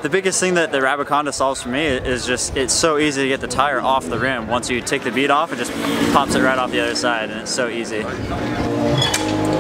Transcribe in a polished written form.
The biggest thing that the Rabaconda solves for me is just it's so easy to get the tire off the rim. Once you take the bead off, it just pops it right off the other side, and it's so easy.